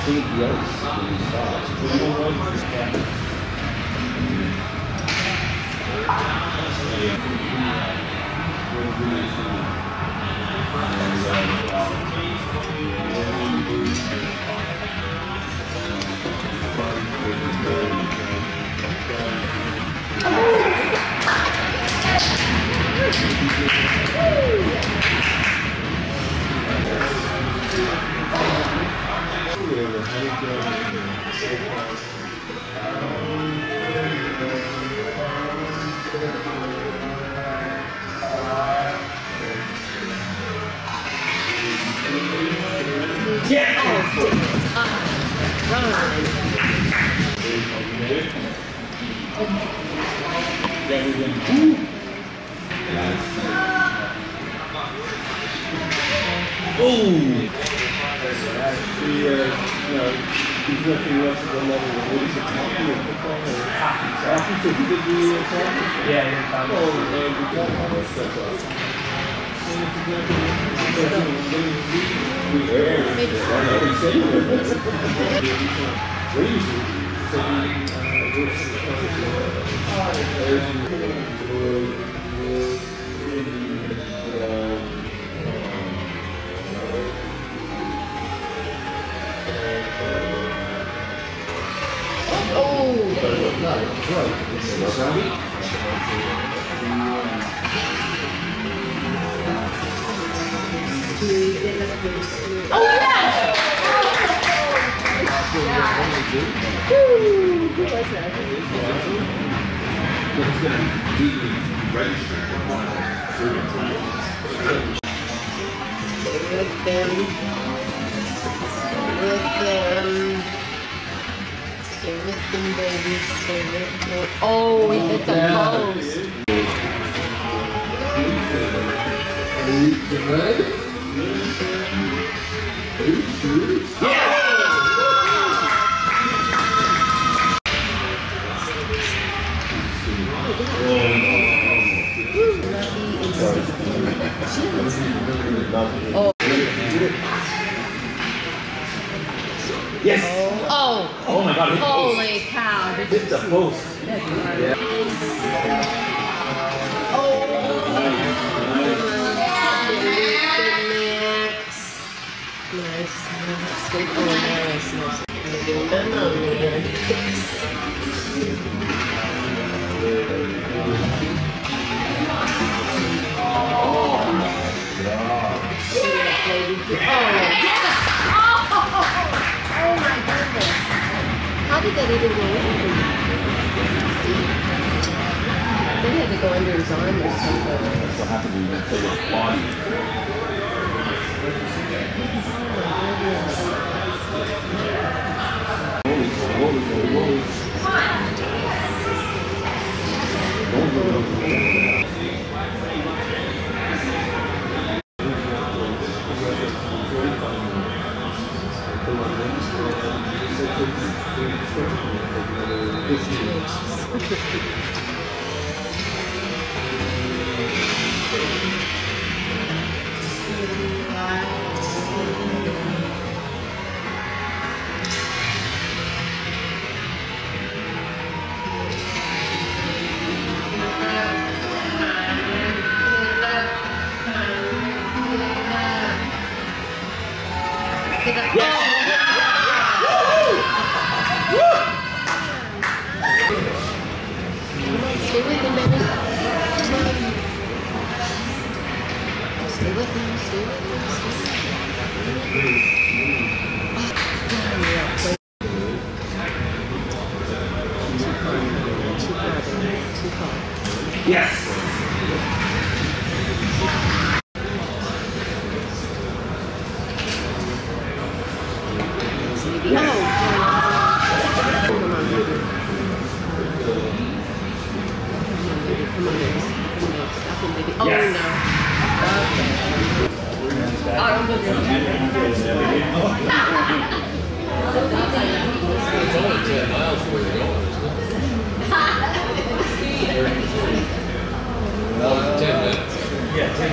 think the other is really fast. But you know what? It's cat. Oh, we hit the post. Oh. Yes. Oh. Oh my God. Holy cow. Hit the post. Yeah. How did that even go in? They had to go under his arm or something. That's what happened when you play with body. Stay with him, baby. Stay with him, stay with him, stay with him. Yes. Oh, yes. no. It's only 10 miles where you're going, isn't it? 10 minutes. Yeah.